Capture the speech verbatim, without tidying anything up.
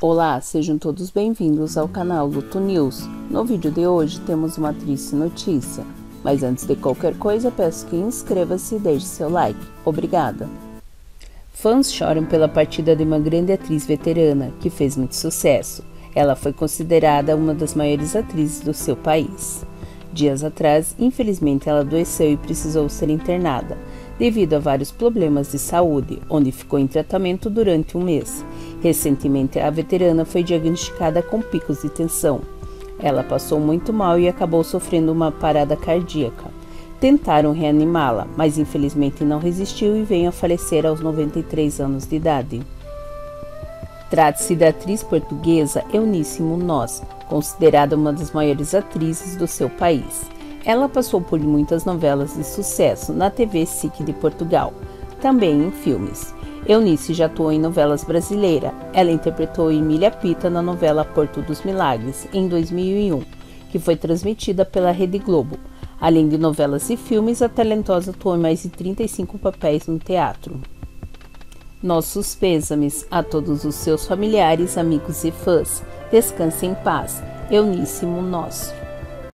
Olá, sejam todos bem-vindos ao canal Luto News. No vídeo de hoje temos uma triste notícia, mas antes de qualquer coisa peço que inscreva-se e deixe seu like. Obrigada! Fãs choram pela partida de uma grande atriz veterana que fez muito sucesso. Ela foi considerada uma das maiores atrizes do seu país. Dias atrás, infelizmente, ela adoeceu e precisou ser internada, devido a vários problemas de saúde, onde ficou em tratamento durante um mês. Recentemente, a veterana foi diagnosticada com picos de tensão. Ela passou muito mal e acabou sofrendo uma parada cardíaca. Tentaram reanimá-la, mas infelizmente não resistiu e veio a falecer aos noventa e três anos de idade. Trata-se da atriz portuguesa Eunice Munoz, considerada uma das maiores atrizes do seu país. Ela passou por muitas novelas de sucesso na T V S I C de Portugal, também em filmes. Eunice já atuou em novelas brasileiras. Ela interpretou Emília Pita na novela Porto dos Milagres, em dois mil e um, que foi transmitida pela Rede Globo. Além de novelas e filmes, a talentosa atuou em mais de trinta e cinco papéis no teatro. Nossos pêsames a todos os seus familiares, amigos e fãs. Descanse em paz. Eunice Munoz.